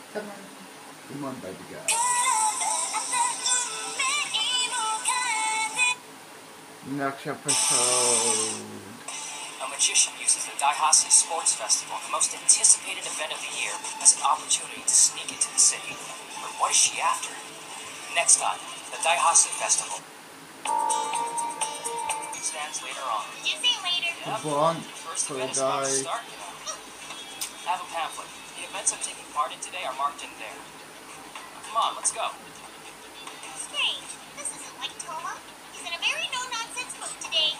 Come on, baby girl. Next episode. A magician uses the Daihase Sports Festival, the most anticipated event of the year, as an opportunity to sneak into the city. But what is she after? Next time, the Daihase Festival. Stands later on. Did you say later? Yep. One First for event the is about to guy. start, you know. Have a pamphlet. The events I'm taking part in today are marked in there. Come on, let's go. Strange. This isn't like Toma. He's in a very no-nonsense mood today.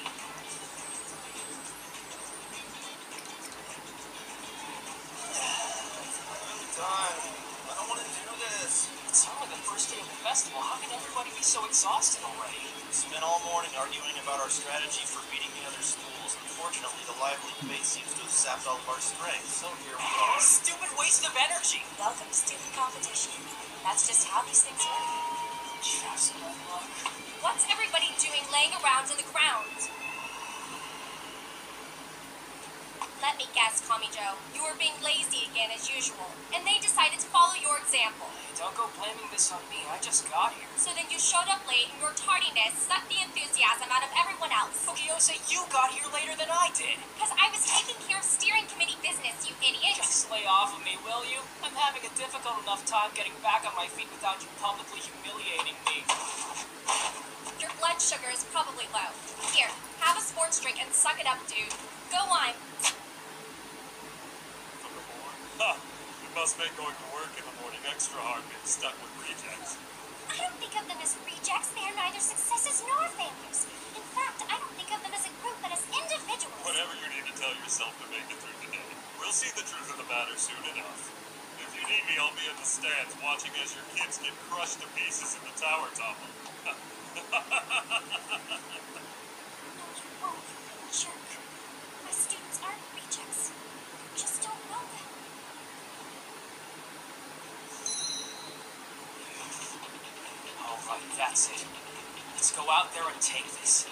Time. I don't want to do this. It's only the first day of the festival. How can everybody be so exhausted already? We spent all morning arguing about our strategy for beating the other schools. Unfortunately, the lively debate seems to have sapped all of our strength, so here we are. Stupid waste of energy! Welcome to stupid competition. That's just how these things work. Just my luck. What's everybody doing laying around in the ground? Let me guess, Kamijo. You were being lazy again as usual, and they decided to follow your example. Hey, don't go blaming this on me. I just got here. So then you showed up late, and your tardiness sucked the enthusiasm out of everyone else. Fukiose, you got here later than I did. Because I was taking care of steering committee business, you idiot. Just lay off of me, will you? I'm having a difficult enough time getting back on my feet without you publicly humiliating me. Your blood sugar is probably low. Here, have a sports drink and suck it up, dude. Go on. Huh. It must make going to work in the morning extra hard being stuck with rejects. I don't think of them as rejects. They are neither successes nor failures. In fact, I don't think of them as a group, but as individuals. Whatever you need to tell yourself to make it through the day. We'll see the truth of the matter soon enough. If you need me, I'll be in the stands watching as your kids get crushed to pieces in the tower topple. No, you won't, you jerk. My students aren't rejects. You just don't know them. Alright, that's it. Let's go out there and take this.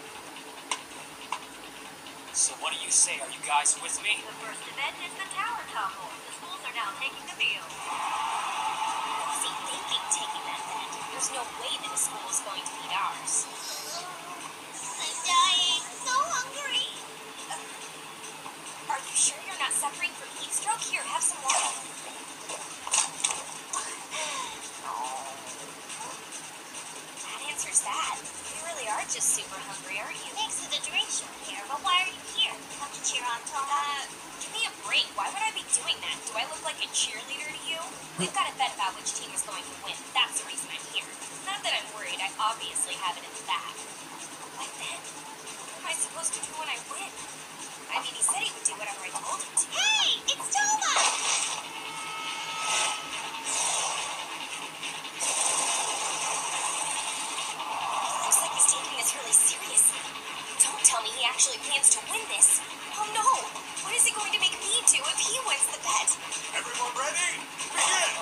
So what do you say? Are you guys with me? The first event is the tower topple. The schools are now taking the field. What was he thinking taking that bet? There's no way that a school is going to beat ours. I'm dying. So hungry. Are you sure you're not suffering from heat stroke? Here, have some water. That answers that. You really are just super hungry, aren't you? Thanks for the drink, short hair, but why are you here? Come to cheer on Toma? Give me a break. Why would I be doing that? Do I look like a cheerleader to you? We've got a bet about which team is going to win. That's the reason I'm here. Not that I'm worried. I obviously have it in the bag. But then, what am I supposed to do when I win? I mean, he said he would do whatever I told him to. Hey, it's Toma! Looks like he's taking this really seriously. Don't tell me he actually plans to win this. Oh no! What is he going to make me do if he wins the bet? Everyone ready? Begin!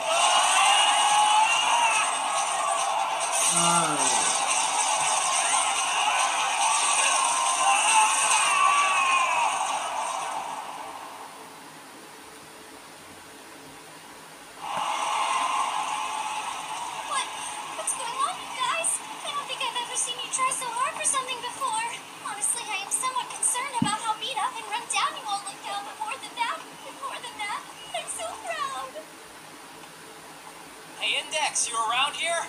What's going on, you guys? I don't think I've ever seen you try so hard for something before. Honestly, I am somewhat concerned about how beat up and run down you all look now, but more than that, I'm so proud. Hey, Index, you around here?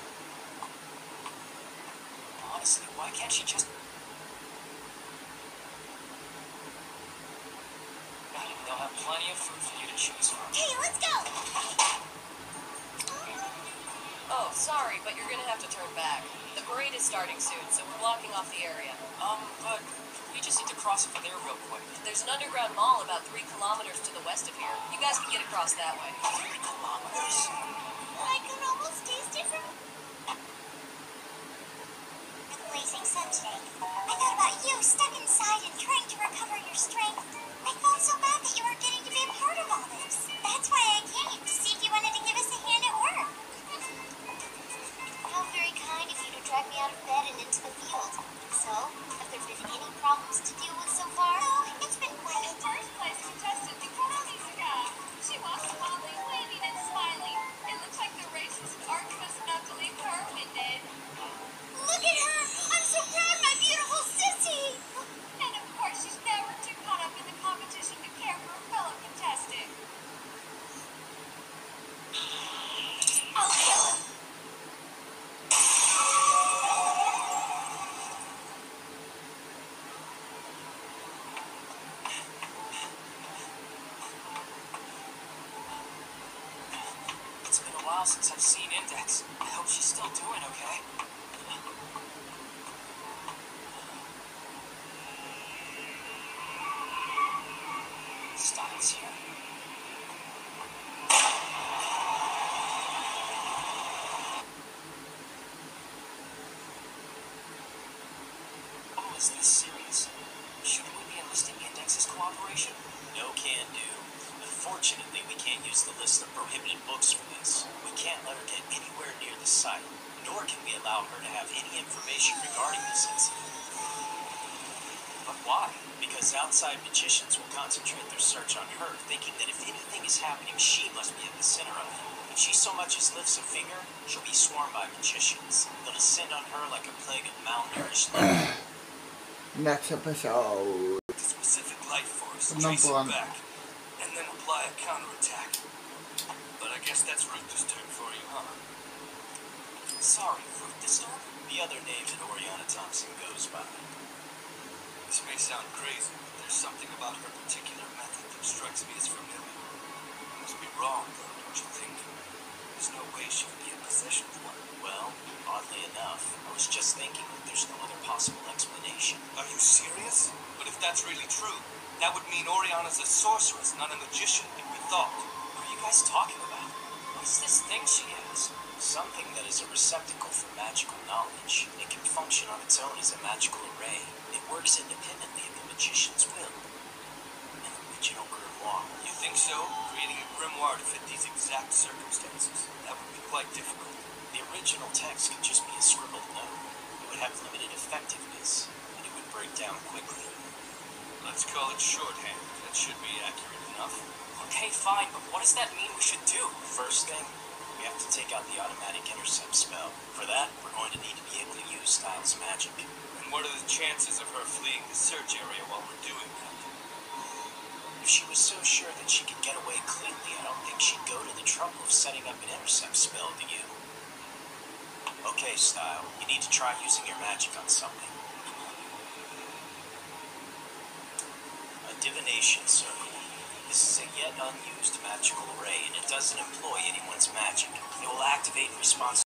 Honestly, why can't she just... They'll have plenty of food for you to choose from. Hey, let's go! Oh, sorry, but you're gonna have to turn back. The parade is starting soon, so we're blocking off the area. But we just need to cross over there real quick. There's an underground mall about 3 kilometers to the west of here. You guys can get across that way. 3 kilometers? I can almost taste it from the blazing sun today. I thought about you stuck inside and trying to recover your strength. I felt so bad that you weren't getting to be a part of all this. That's why I came, to see if you wanted to give us a hand at work. How very kind of you to drag me out of bed and into the field. So, have there been any problems to deal with so far? No, it's been quiet. First place contestant, Nikita Mizuka. She was probably waving and smiling. while since I've seen Index. I hope she's still doing okay. Styles here. Oh, is this serious? Shouldn't we be enlisting Index's cooperation? No can do. Unfortunately, we can't use the list of prohibited books for this. We can't let her get anywhere near the site, nor can we allow her to have any information regarding this incident. But why? Because outside magicians will concentrate their search on her, thinking that if anything is happening, she must be at the center of it. If she so much as lifts a finger, she'll be swarmed by magicians. They'll descend on her like a plague of malnourished living. Next episode. Specific life force, Number chase it one. back, and then apply a counterattack. But I guess that's Ruth's turn for you, huh? Sorry, Fruit this Storm? The other name that Oriana Thompson goes by. This may sound crazy, but there's something about her particular method that strikes me as familiar. I must be wrong, though, don't you think? There's no way she would be in possession of one. Well, oddly enough, I was just thinking that there's no other possible explanation. Are you serious? But if that's really true, that would mean Oriana's a sorceress, not a magician, like we thought. What are you guys talking about? What is this thing she has? Something that is a receptacle for magical knowledge. It can function on its own as a magical array. It works independently of the magician's will. An original grimoire. You think so? Creating a grimoire to fit these exact circumstances. That would be quite difficult. The original text could just be a scribbled note. It would have limited effectiveness, and it would break down quickly. Let's call it shorthand. That should be accurate enough. Okay, fine, but what does that mean we should do? First thing, we have to take out the automatic intercept spell. For that, we're going to need to be able to use Styles' magic. And what are the chances of her fleeing the search area while we're doing that? If she was so sure that she could get away cleanly, I don't think she'd go to the trouble of setting up an intercept spell, do you? Okay, Style, you need to try using your magic on something. A divination circle. This is a yet unused magical array, and it doesn't employ anyone's magic. It will activate in response